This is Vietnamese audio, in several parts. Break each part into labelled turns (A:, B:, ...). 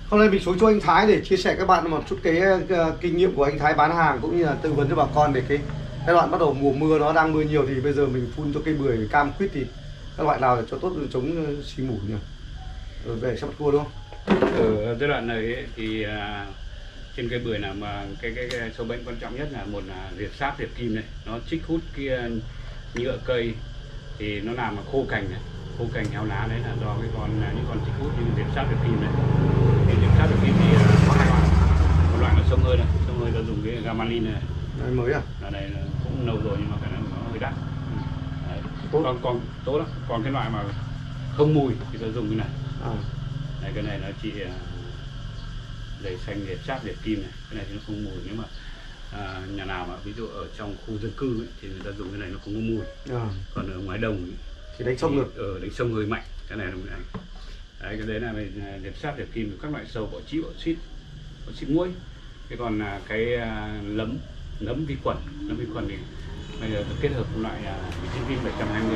A: Hôm nay mình xuống cho anh Thái để chia sẻ các bạn một chút cái kinh nghiệm của anh Thái bán hàng cũng như là tư vấn cho bà con về cái giai đoạn bắt đầu mùa mưa, nó đang mưa nhiều thì bây giờ mình phun cho cây bưởi, cam, quýt thì các loại nào để cho tốt chống xì mủ nhỉ? Về sắp cua đúng không?
B: Ở giai đoạn này ấy, thì trên cây bưởi là mà cái sâu bệnh quan trọng nhất là một là diệp sáp, diệp kim này, nó trích hút cái nhựa cây thì nó làm mà khô cành này, khô cành héo lá, đấy là do cái những con trích hút như diệp sáp, diệp kim này. Thì diệp sáp, diệp kim thì có hai loại, một loại là sông hơi này, sông hơi ta dùng cái gamalin này.
A: Đây mới à?
B: Là này cũng lâu rồi nhưng mà cái này nó hơi đắt. Đấy.
A: Tốt.
B: Còn tốt lắm. Còn cái loại mà không mùi thì ta dùng cái này.
A: À.
B: Này, cái này nó chỉ dày xanh, diệp sáp, diệp kim này, cái này thì nó không mùi. Nếu mà nhà nào mà ví dụ ở trong khu dân cư ấy, thì người ta dùng cái này nó không có mùi. Còn ở ngoài đồng ấy,
A: thì đánh sông được.
B: Đánh sông hơi mạnh, cái này là cái này. Đấy, cái đấy là diệp sáp, diệp kim, các loại sâu, bọ trĩ, bọ xít muỗi. Thế còn cái nấm vi khuẩn thì bây giờ kết hợp với loại Vitamin 720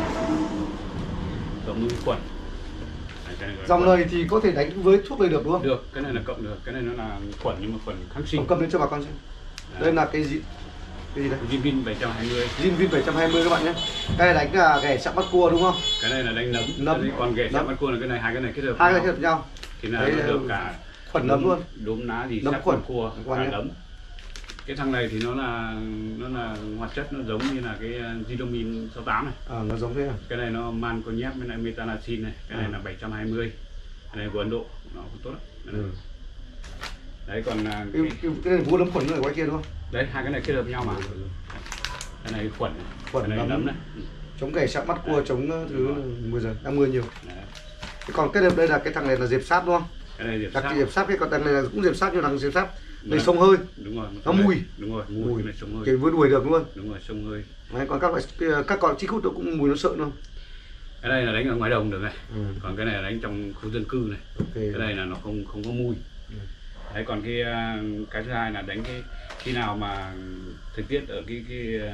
B: giống vi khuẩn.
A: Dòng này thì có thể đánh với thuốc này được đúng không?
B: Được, cái này là cộng được, cái này nó là khuẩn nhưng mà khuẩn kháng sinh.
A: Cầm lên cho bà con xem. Đây là cái gì đây?
B: Vitamin 720.
A: Vitamin 720 các bạn nhé. Cái này đánh là ghẻ sạm bắt cua đúng không?
B: Cái này là đánh nấm. Còn ghẻ sạm bắt cua là cái này, hai cái này kết hợp.
A: Hai cái này kết hợp nhau.
B: Thì là nó được cả
A: khuẩn nấm luôn.
B: Đốm lá gì sát khuẩn cua, cả nấm. Cái thằng này thì nó là hoạt chất, nó giống như là cái Zidomin 68 này.
A: Nó giống thế à?
B: Cái này nó manconium với lại metalaxin này, cái này là 720. Cái này của Ấn Độ, nó cũng tốt lắm. Đấy, còn
A: cái này vua nấm khuẩn ở ngoài kia đúng không?
B: Đấy, hai cái này kết hợp nhau mà. Cái này khuẩn này,
A: khuẩn
B: cái này nấm này.
A: Chống ghẻ sạm bắt cua, chống thứ mưa giờ đang mưa nhiều. Còn cái đây là cái thằng này là diệp sáp đúng không?
B: Cái này
A: diệp sáp, cái còn thằng này là cũng diệp sáp nhưng thằng diệp sáp này sông hơi.
B: Đúng rồi.
A: Nó mùi.
B: Đúng rồi, mùi này sông hơi.
A: Cái vừa đuổi được luôn.
B: Đúng rồi, sông hơi.
A: Đấy, còn các con trích hút nó cũng mùi nó sợ không?
B: Cái này là đánh ở ngoài đồng được này. Còn cái này là đánh trong khu dân cư này. Cái này là nó không có mùi. Đấy, còn cái thứ hai là đánh khi nào mà thời tiết ở cái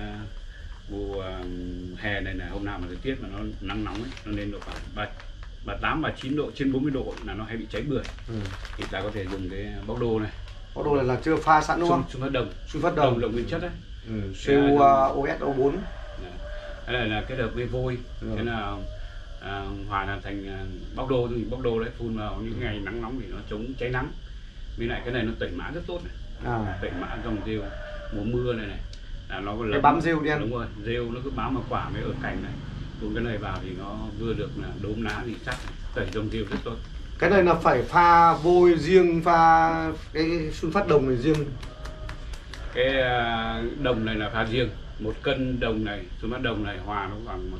B: mùa hè này, là hôm nào mà thời tiết mà nó nắng nóng ấy, nó lên độ khoảng 38, 39 độ, trên 40 độ là nó hay bị cháy bưởi. Thì ta có thể dùng cái bóc đô này.
A: Bóc đô này là chưa pha sẵn đúng không?
B: Sun phát đồng lượng nguyên chất đấy.
A: CuOSO4.
B: Cái này là kết hợp với vôi. Thế là hòa là thành bóc đô, thì bóc đô đấy phun vào những ngày nắng nóng thì nó chống cháy nắng. Với lại cái này nó tẩy mã rất tốt này. Tẩy mã dòng rêu mùa mưa này là nó có
A: cái bám rêu đen.
B: Đúng rồi, rêu nó cứ bám vào quả với ở cành này. Phun cái này vào thì nó vừa được là đốm lá thì chắc, tẩy dòng rêu rất tốt.
A: Cái này là phải pha vôi riêng, pha cái sun phát đồng này riêng.
B: Cái đồng này là pha riêng. 1 cân đồng này, sun phát đồng này hòa nó khoảng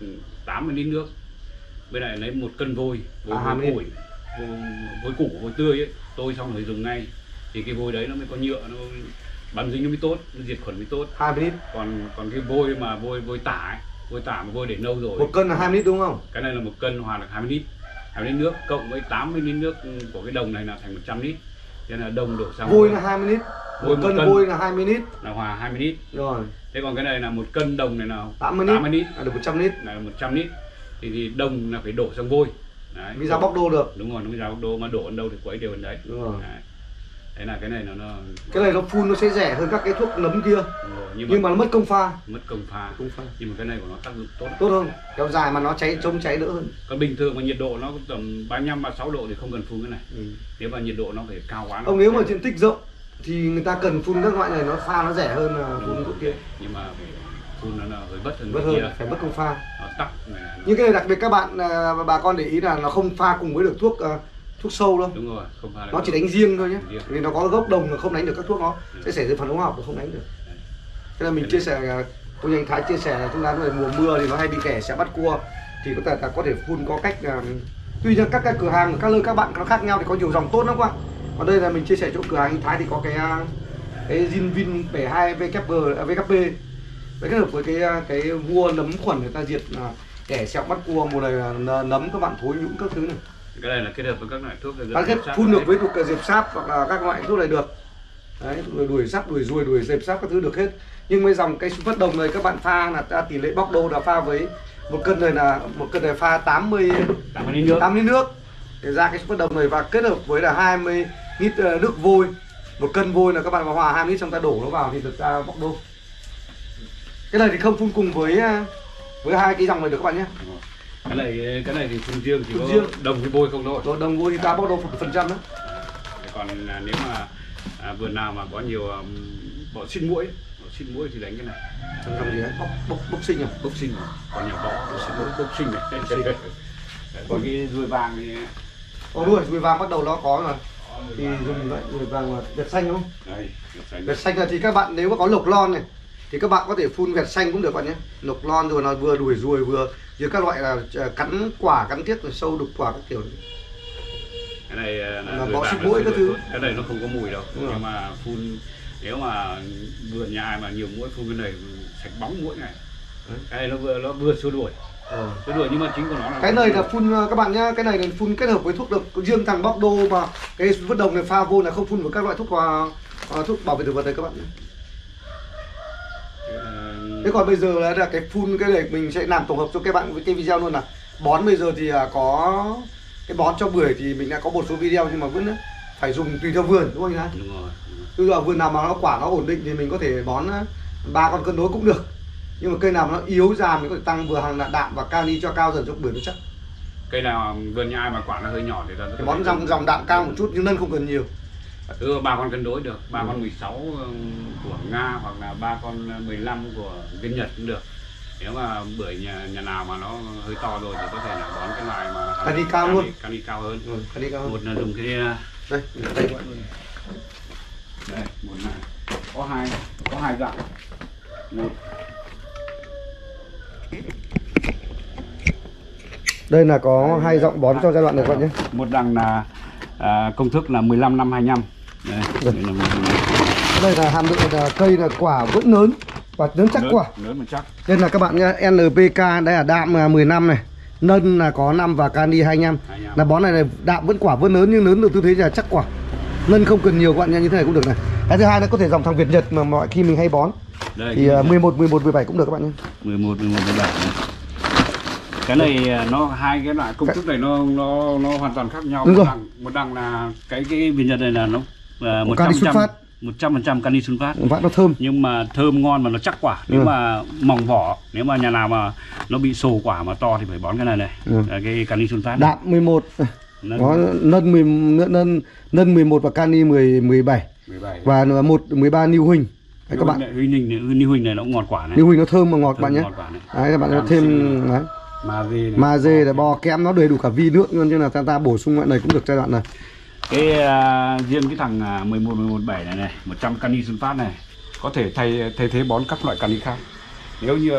B: 80 lít nước. Bên này lấy 1 cân vôi củi, vôi củ, vôi tươi ấy, tôi xong rồi dùng ngay. Thì cái vôi đấy nó mới có nhựa, nó bám dính nó mới tốt, nó diệt khuẩn mới tốt.
A: 20 lít.
B: Còn cái vôi mà vôi tả mà vôi để lâu rồi.
A: 1 cân là 20 lít đúng không?
B: Cái này là 1 cân hòa được 20 lít. 20 lít nước cộng với 80 lít nước của cái đồng này là thành 100 lít. Thế là đồng đổ sang
A: vôi là 20 lít. 1 cân vôi là 20 lít.
B: Là hòa 20 lít.
A: Rồi.
B: Thế còn cái này là 1 cân đồng này là
A: 80 lít. Là được 100 lít.
B: Là 100 lít. Thì đồng là phải đổ sang vôi.
A: Đấy. Mới ra bóc đô được.
B: Đúng rồi, nó mới ra bóc đô, mà đổ ở đâu thì quấy đều ở đấy.
A: Đúng rồi.
B: Đấy. Thế là cái này
A: cái này nó phun nó sẽ rẻ hơn các cái thuốc nấm kia. Nhưng mà nó mất công pha.
B: Nhưng mà cái này của nó tác dụng
A: tốt hơn, kéo dài mà nó chống cháy đỡ hơn.
B: Còn bình thường mà nhiệt độ nó tầm 35, 36 độ thì không cần phun cái này. Nếu mà nhiệt độ nó phải cao quá.
A: Nếu mà diện tích rộng thì người ta cần phun các loại này, nó pha nó rẻ hơn là phun thuốc kia.
B: Nhưng mà phun nó hơi bất hơn
A: kia. Phải mất công pha.
B: Nó tắc.
A: Nhưng cái này đặc biệt các bạn bà con để ý là nó không pha cùng với được thuốc sâu đâu.
B: Đúng rồi, không pha.
A: Nó chỉ đánh riêng thôi nhé. Vì nó có gốc đồng là không đánh được các thuốc, nó sẽ xảy ra phản ứng hóa học, nó không đánh được. Thế là mình chia sẻ, tôi anh Thái chia sẻ là chúng ta về mùa mưa thì nó hay bị ghẻ sẽ bắt cua, thì có thể phun có cách. Tuy nhiên các cái cửa hàng các nơi các bạn nó khác nhau thì có nhiều dòng tốt lắm các bạn. Còn đây là mình chia sẻ chỗ cửa hàng anh Thái thì có cái Zinvin 72 VKP với kết hợp với cái vua nấm khuẩn người ta diệt ghẻ sẹo bắt cua. Mùa này là nấm các bạn thối nhũng các thứ này.
B: Cái này là kết hợp với các loại thuốc
A: phun được với thuốc diệp sáp hoặc là các loại thuốc này được. Đấy, đuổi sáp, đuổi ruồi, đuổi diệp sáp các thứ được hết. Nhưng với dòng cái sun phát đồng này các bạn pha là tỷ lệ bóc đô là pha với 1 cân này pha 80 lít nước. để ra cái super đồng này và kết hợp với là 20 lít nước vôi, 1 cân vôi là các bạn vào hòa 20 lít xong ta đổ nó vào thì được ra bóc đô. Cái này thì không phun cùng với hai cái dòng này được các bạn nhé.
B: Cái này thì phun riêng chỉ có
A: riêng.
B: đồng với vôi không thôi.
A: Đồng vôi thì ta bóc đô 1% đó.
B: Còn nếu mà vườn nào mà có nhiều bọ xít mũi thì đánh cái này.
A: Làm gì đấy? Bốc sinh à?
B: Bốc sinh. Còn nhiều bọ bốc sinh này. Còn cái ruồi vàng thì
A: ruồi vàng bắt đầu nó có rồi. Thì dùng vậy, ruồi vàng là vẹt xanh đúng không?
B: Đây,
A: vẹt xanh là thì các bạn nếu mà có lộc lon này thì các bạn có thể phun vẹt xanh cũng được bạn nhé. Lộc lon rồi nó vừa đuổi ruồi vừa các loại là cắn quả, cắn tiết rồi sâu đục quả các kiểu.
B: Cái này
A: là bọ xít mũi các thứ.
B: Cái này nó không có mùi đâu. Nhưng mà phun nếu mà vườn nhà ai mà nhiều muỗi phun cái này sạch bóng muỗi này. Cái này nó vừa xua đuổi. Xua đuổi nhưng mà chính của nó là
A: cái này là phun các bạn nhá, cái này là phun kết hợp với thuốc độc riêng thằng bóc đô mà cái vứt đồng này pha vô là không phun với các loại thuốc bảo vệ thực vật này các bạn nhé. Thế còn bây giờ là cái phun cái này mình sẽ làm tổng hợp cho các bạn với cái video luôn là bón bây giờ thì có cái bón cho bưởi thì mình đã có một số video nhưng mà vẫn phải dùng tùy theo vườn đúng không anh?
B: Đúng rồi.
A: Bây giờ vườn nào mà nó quả nó ổn định thì mình có thể bón 3 con cân đối cũng được. Nhưng mà cây nào nó yếu già mình có thể tăng vừa hàng đạm và kali cho cao dần cho bưởi nó chắc.
B: Cây nào vườn nhà ai mà quả nó hơi nhỏ thì ta
A: bón dòng đạm cao một chút nhưng nân không cần nhiều.
B: 3 con cân đối được, 3 con 16 của Nga hoặc là 3 con 15 của viên Nhật cũng được. Nếu mà bưởi nhà nào mà nó hơi to rồi thì có thể là bón cái loại mà
A: kali cao luôn,
B: kali cao hơn.
A: Kali cao hơn.
B: Một là dùng cái đây một này có hai dạng. Một.
A: Đây là có 2 giọng bón cho giai đoạn này các bạn nhé.
B: Một đằng là công thức là 15/25.
A: Đây là hàm lượng là cây là quả vẫn lớn và lớn chắc quả.
B: Lớn mà chắc.
A: Đây là các bạn nhé, NPK đây là đạm 15 này, nân là có 5 và kali 25. Là bón này đạm vẫn quả vẫn lớn nhưng lớn được tư thế là chắc quả. Nân không cần nhiều các bạn nha, như thế này cũng được này. Cái thứ hai nó có thể dòng thằng Việt Nhật mà mọi khi mình hay bón. Đây, thì 11, 17 cũng được các bạn nhé.
B: 11, 17. Cái này nó hai cái loại công thức này nó hoàn toàn khác nhau. Một đằng là cái Việt Nhật này là nó 100% kali sunfat.
A: Nó thơm.
B: Nhưng mà thơm ngon mà nó chắc quả. Nếu mà mỏng vỏ, nếu mà nhà nào mà nó bị sồ quả mà to thì phải bón cái này này. Cái kali sunfat.
A: Đạm 11. Có nân 11 và kali 17. Và 13 New Huỳnh. Đấy, các bạn.
B: New Huỳnh này nó cũng ngọt quả này.
A: New Huỳnh nó thơm mà ngọt bạn nhé. Đấy các bạn thêm đấy. Magie để bò kẽm nó đầy đủ cả vi nước luôn cho là ta bổ sung loại này cũng được giai đoạn này.
B: Cái riêng cái thằng 11-17 này 100 kali sunfat này có thể thay thế bón các loại kali khác. Nếu như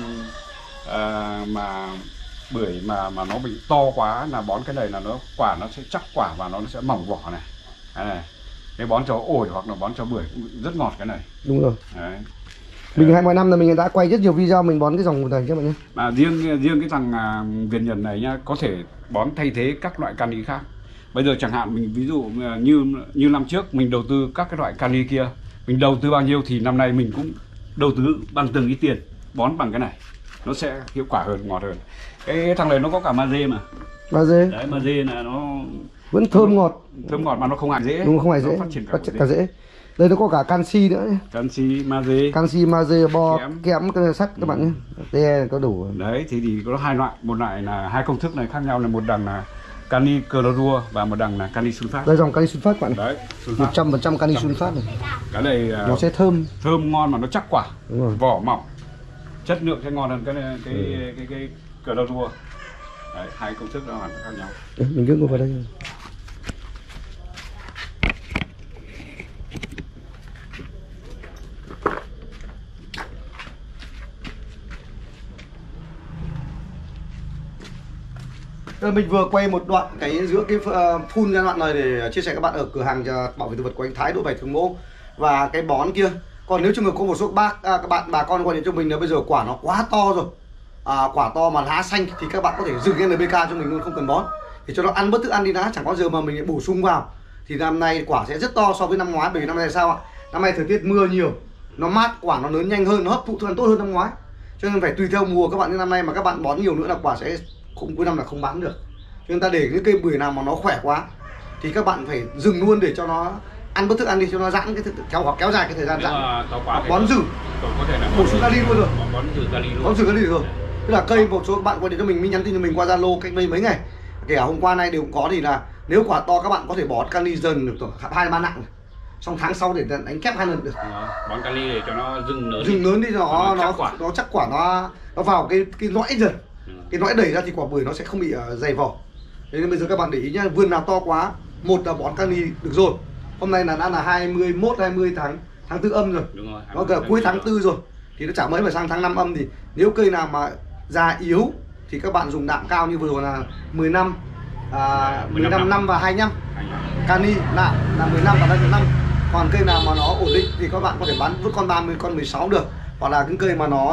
B: mà bưởi mà nó bị to quá là bón cái này là quả nó sẽ chắc quả và nó sẽ mỏng vỏ này. Cái bón cho ổi hoặc là bón cho bưởi cũng rất ngọt cái này. Đúng rồi. Đấy.
A: Mình 20 năm là mình đã quay rất nhiều video mình bón cái dòng này các bạn nhé.
B: Mà riêng cái thằng Việt Nhật này nhá, có thể bón thay thế các loại kali khác. Bây giờ chẳng hạn mình ví dụ như năm trước mình đầu tư các cái loại kali kia, mình đầu tư bao nhiêu thì năm nay mình cũng đầu tư bằng từng cái tiền bón bằng cái này, nó sẽ hiệu quả hơn, ngọt hơn. Cái thằng này nó có cả magie mà.
A: Magie.
B: Đấy, magie là nó
A: vẫn thơm ngọt.
B: Thơm ngọt mà nó không hại dễ.
A: Đúng, không hại dễ. Phát triển cả dễ. Đây nó có cả canxi nữa nhé. Canxi, magie, bo, kẽm, sắt các bạn nhé. Đây có đủ.
B: Đấy thì có hai loại, một loại là hai công thức này khác nhau, là một đằng là kali clorua và một đằng là kali sunfat.
A: Đây dòng kali sunfat các bạn.
B: Đấy,
A: 100% kali sunfat này.
B: Cái này
A: nó sẽ thơm
B: ngon mà nó chắc quả. Vỏ mỏng. Chất lượng sẽ ngon hơn cái clorua. Đấy, hai công thức nó hoàn toàn khác nhau.
A: Đấy, mình cứ ngồi vào đây. Mình vừa quay một đoạn cái giữa cái phun giai đoạn này để chia sẻ các bạn ở cửa hàng bảo vệ thực vật của anh Thái Đỗ Bảy Thường Mỗ và cái bón kia. Còn nếu trường hợp có một số các bạn bà con gọi điện cho mình là bây giờ quả nó quá to rồi, quả to mà lá xanh thì các bạn có thể dừng cái NPK cho mình luôn, không cần bón để cho nó ăn bớt thức ăn đi đã, chẳng có giờ mà mình lại bổ sung vào thì năm nay quả sẽ rất to so với năm ngoái. Bởi vì năm nay sao ạ, năm nay thời tiết mưa nhiều, nó mát, quả nó lớn nhanh hơn, nó hấp thụ thức ăn tốt hơn năm ngoái, cho nên phải tùy theo mùa các bạn. Như năm nay mà các bạn bón nhiều nữa là quả sẽ cuối năm là không bán được. Chúng ta để những cây bưởi nào mà nó khỏe quá thì các bạn phải dừng luôn để cho nó ăn bớt thức ăn đi, cho nó giãn cái kéo dài cái thời gian giãn. Bón rử, bổ sung kali luôn rồi. Bón rử kali rồi. Tức là cây một số bạn gọi điện cho mình nhắn tin cho mình qua Zalo cách đây mấy ngày. Kể cả hôm qua nay đều có, thì là nếu quả to các bạn có thể bón kali dần được 2-3 nặng. Xong tháng sau để đánh kép 2 lần được.
B: Bón kali để cho nó dừng
A: lớn đi, nó chắc quả nó vào cái lõi dần. Cái lõi đẩy ra thì quả bưởi nó sẽ không bị dày vỏ. Thế nên bây giờ các bạn để ý nhá, vườn nào to quá, một là bón kali được rồi. Hôm nay là đã là 21-20 tháng 4 âm rồi.
B: Đúng rồi,
A: nó cả cuối tháng 4 rồi. Thì nó chả mấy mà sang tháng 5 âm, thì nếu cây nào mà già yếu thì các bạn dùng đạm cao như vừa rồi là 15 năm và 25. Cani đạm là 15 và 25. Còn cây nào mà nó ổn định thì các bạn có thể bán vứt con 30, con 16 được. Hoặc là những cây mà nó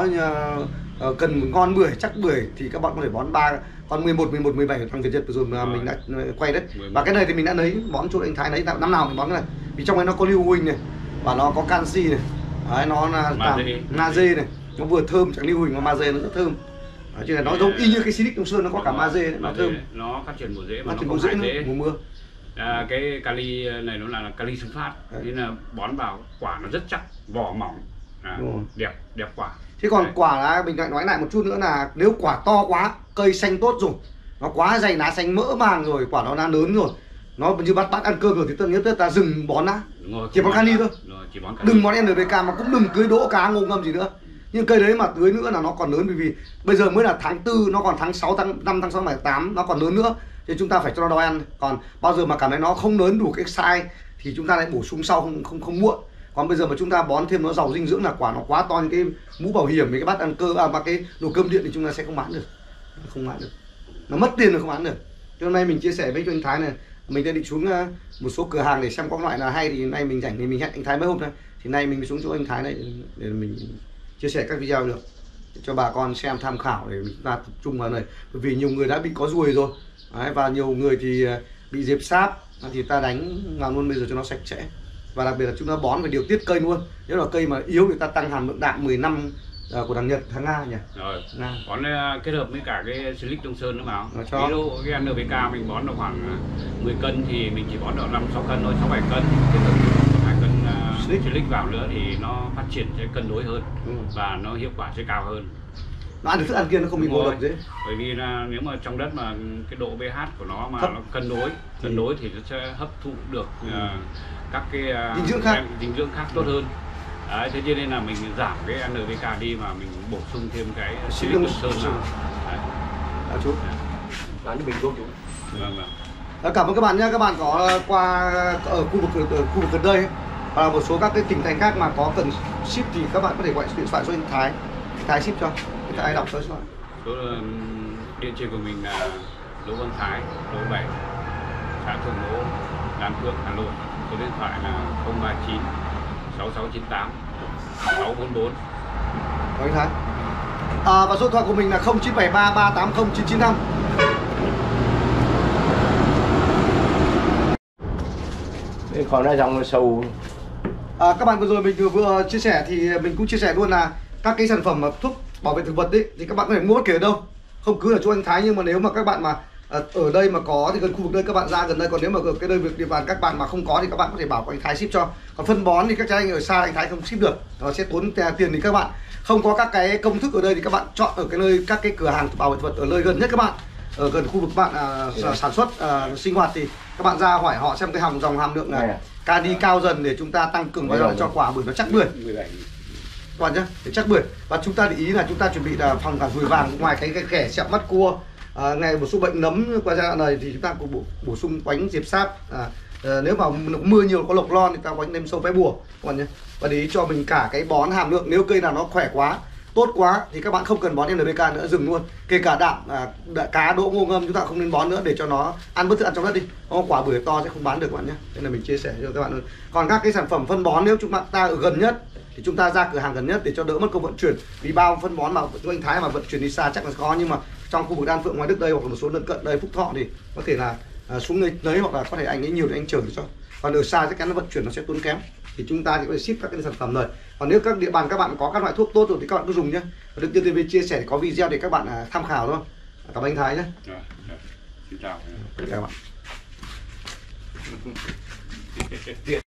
A: cần ngon bưởi, chắc bưởi thì các bạn có thể bón 3 con 11, 17 thằng Việt Nhật vừa rồi mà mình đã quay đấy. Và cái này thì mình đã lấy bón chỗ anh Thái lấy năm nào mình bón cái này. Vì trong này nó có lưu huỳnh này và nó có canxi này. Đấy, nó là magie này, nó vừa thơm, chẳng lưu huỳnh mà magie nó rất thơm. Chứ là nó giống y như cái Silic Đông Sơn, nó có cả magie đấy, nó thơm.
B: Nó phát triển mùa rễ mà
A: nó không hại rễ mùa mưa.
B: Cái kali này nó là kali sinh phát, nên là bón vào quả nó rất chắc, vỏ mỏng, đẹp quả.
A: Thế còn quả là mình lại nói lại một chút nữa là nếu quả to quá, cây xanh tốt rồi, nó quá dày lá xanh mỡ màng rồi, quả nó đã lớn rồi, nó như bát ăn cơm rồi thì tất nhiên ta dừng bón đã. Chỉ bón kali thôi. Đừng bón NPK mà cũng đừng tưới đỗ cá ngô ngâm gì nữa. Nhưng cây đấy mà tưới nữa là nó còn lớn, vì bây giờ mới là tháng 4, nó còn tháng 6, tháng 5, tháng 6, tháng 8 nó còn lớn nữa. Thì chúng ta phải cho nó đòi ăn. Còn bao giờ mà cảm thấy nó không lớn đủ cái size thì chúng ta lại bổ sung sau, không muộn. Còn bây giờ mà chúng ta bón thêm nó giàu dinh dưỡng là quả nó quá to như cái mũ bảo hiểm, với cái bát ăn cơm và cái nồi cơm điện thì chúng ta sẽ không bán được. Không bán được. Nó mất tiền rồi không bán được. Cho hôm nay mình chia sẻ với cho anh Thái này, mình đã định xuống một số cửa hàng để xem có loại nào hay, thì nay mình rảnh thì mình hẹn anh Thái mấy hôm nay. Thì nay mình xuống chỗ anh Thái này để mình chia sẻ các video được cho bà con xem tham khảo, để chúng ta tập trung vào này. Bởi vì nhiều người đã bị có ruồi rồi. Đấy, và nhiều người thì bị dẹp sáp thì ta đánh vào luôn bây giờ cho nó sạch sẽ. Và đặc biệt là chúng ta bón phải điều tiết cây luôn. Nếu là cây mà yếu thì ta tăng hàm lượng đạm 10 năm của thằng Nhật, thằng Nga nhỉ.
B: Rồi, bón kết hợp với cả cái Silic Đông Sơn nữa mà. Ví dụ cái NPK mình bón được khoảng 10 cân thì mình chỉ bón được 5-6 cân thôi, 6-7 cân. Kết hợp 2 cân Silic vào nữa thì nó phát triển sẽ cân đối hơn và nó hiệu quả sẽ cao hơn.
A: Nó ăn được thức ăn kia nó không bị ngộ độc dễ.
B: Bởi vì là nếu mà trong đất mà cái độ pH của nó mà nó cân đối thì nó sẽ hấp thụ được các cái dinh dưỡng khác tốt hơn. Đấy, thế cho nên là mình giảm cái NPK đi mà mình bổ sung thêm cái Silic Đông Sơn vào.
A: Chú bán cho mình luôn chú. Cảm ơn các bạn nhé. Các bạn có qua ở khu vực gần đây và một số các cái tỉnh thành khác mà có cần ship thì các bạn có thể gọi điện thoại cho anh Thái ship cho. Ai đọc số điện thoại.
B: Điện chỉ của mình là Đỗ Văn Thái, Đỗ 7, xã Thượng Mỗ, Đan Phượng, Hà Nội. Số điện thoại là 039 6698 644.
A: Anh Thái. Và số điện thoại của mình là 0973 380 995.
C: Còn ra dòng sâu.
A: Các bạn vừa rồi mình vừa chia sẻ thì mình cũng chia sẻ luôn là các cái sản phẩm thuốc bảo vệ thực vật ấy, thì các bạn có thể mua bất kể ở đâu, không cứ ở chỗ anh Thái. Nhưng mà nếu mà các bạn mà ở đây mà có thì gần khu vực đây các bạn ra gần đây. Còn nếu mà ở cái nơi địa bàn các bạn mà không có thì các bạn có thể bảo anh Thái ship cho. Còn phân bón thì các anh ở xa anh Thái không ship được, nó sẽ tốn tiền. Thì các bạn không có các cái công thức ở đây thì các bạn chọn ở cái nơi các cái cửa hàng bảo vệ thực vật ở nơi gần nhất các bạn, ở gần khu vực bạn sản xuất sinh hoạt, thì các bạn ra hỏi họ xem cái dòng hàm lượng này kali cao dần để chúng ta tăng cường vào cho quả bưởi nó chắc bưởi. Các bạn nhé, để chắc bưởi. Và chúng ta để ý là chúng ta chuẩn bị là phòng cả ruồi vàng, ngoài cái kẻ sẹo mắt cua, ngày một số bệnh nấm qua giai đoạn này thì chúng ta cũng bổ sung quánh diệp sáp. Nếu mà mưa nhiều có lộc lon thì ta quánh nêm sâu bé bùa các bạn nhé. Và để ý cho mình cả cái bón hàm lượng, nếu cây nào nó khỏe quá, tốt quá thì các bạn không cần bón NPK nữa, dừng luôn. Kể cả đạm cá đỗ ngô ngâm chúng ta không nên bón nữa để cho nó ăn bớt thức ăn trong đất đi. Quả bưởi to sẽ không bán được các bạn nhé. Đây là mình chia sẻ cho các bạn. Còn các cái sản phẩm phân bón nếu chúng ta ở gần nhất thì chúng ta ra cửa hàng gần nhất để cho đỡ mất công vận chuyển. Vì bao phân bón mà cho anh Thái mà vận chuyển đi xa chắc là có, nhưng mà trong khu vực Đan Phượng, ngoài Đức đây hoặc là một số lân cận đây Phúc Thọ thì có thể là xuống lấy, hoặc là có thể anh ấy nhiều thì anh chở cho. Còn ở xa chắc chắn nó vận chuyển nó sẽ tốn kém, thì chúng ta thì có thể ship các cái sản phẩm rồi. Còn nếu các địa bàn các bạn có các loại thuốc tốt rồi thì các bạn cứ dùng nhé. Được Tiên TV chia sẻ có video để các bạn tham khảo thôi. Cảm ơn anh Thái nhé.
B: Xin chào.
A: Chào bạn.